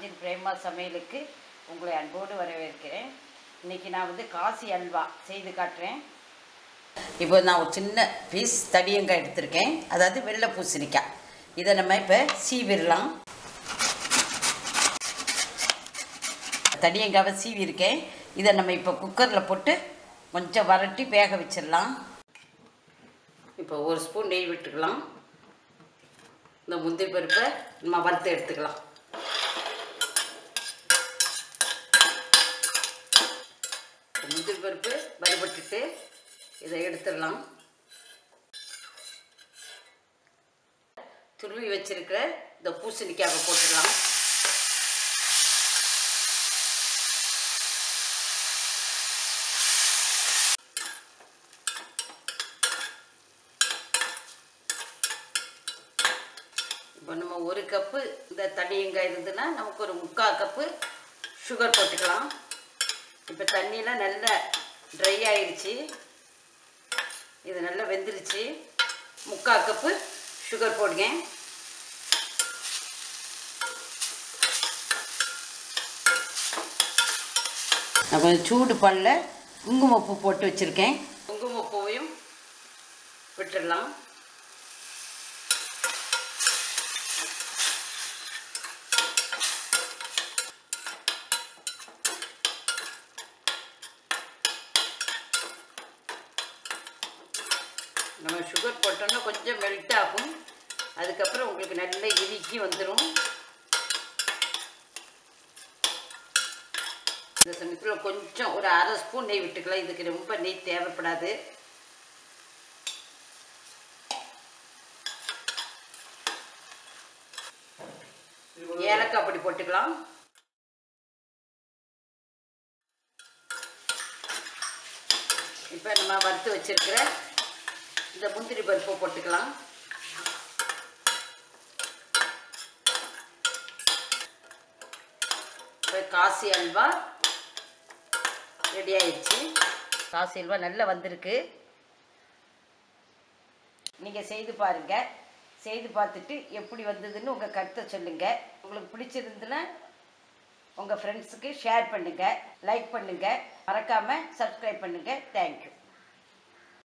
நாஞ்சில் பிரேமா சமையலுக்கு உங்களை அன்போடு வரவேற்கிறேன். இன்றைக்கி நான் வந்து காசி அல்வா செய்து காட்டுறேன். இப்போ நான் ஒரு சின்ன பீஸ் தடியங்காய் எடுத்திருக்கேன், அதாவது வெள்ளை பூசணிக்காய். இதை நம்ம இப்போ சீவிடலாம். தடியங்காவை சீவிருக்கேன். இதை நம்ம இப்போ குக்கரில் போட்டு கொஞ்சம் வரட்டி வேக வச்சிடலாம். இப்போ ஒரு ஸ்பூன் நெய் விட்டுக்கலாம். இந்த முந்திரி பருப்பை நம்ம வறுத்து எடுத்துக்கலாம். முந்திரி பருப்பு வறுபட்டுட்டு இதை எடுத்துடலாம். துருவி வச்சிருக்கிற இந்த பூசணிக்காவை போட்டுடலாம். இப்போ நம்ம ஒரு கப்பு இந்த தண்ணியங்காய் இருந்துன்னா நமக்கு ஒரு 3/4 கப்பு சுகர் போட்டுக்கலாம். இப்போ தண்ணியெலாம் நல்லா ட்ரை ஆயிடுச்சு. இது நல்லா வெந்துருச்சு. 3/4 கப்பு சுகர் போடுங்க. நான் கொஞ்சம் சூடு பண்ணல குங்குமப்பூ போட்டு வச்சுருக்கேன். குங்குமப்பூவையும் விட்டுடலாம். நம்ம சுகர் போட்டோன்னா கொஞ்சம் மெல்ட் ஆகும். அதுக்கப்புறம் உங்களுக்கு நல்ல இறுக்கி வந்துடும். இந்த சமயத்தில் கொஞ்சம் ஒரு 1/2 ஸ்பூன் நெய் விட்டுக்கலாம். இதுக்கு ரொம்ப நெய் தேவைப்படாது. ஏலக்காய் பொடி போட்டுக்கலாம். இப்போ நம்ம வறுத்து வச்சிருக்கிற இந்த முந்திரி பருப்பை போட்டுக்கலாம். இப்போ காசி அல்வா ரெடி ஆயிடுச்சு. காசி அல்வா நல்லா வந்திருக்கு. நீங்கள் செய்து பாருங்கள். செய்து பார்த்துட்டு எப்படி வந்ததுன்னு உங்கள் கருத்தை சொல்லுங்கள். உங்களுக்கு பிடிச்சிருந்துன்னா உங்கள் ஃப்ரெண்ட்ஸுக்கு ஷேர் பண்ணுங்கள், லைக் பண்ணுங்கள், மறக்காமல் சப்ஸ்கிரைப் பண்ணுங்கள். தேங்க்யூ.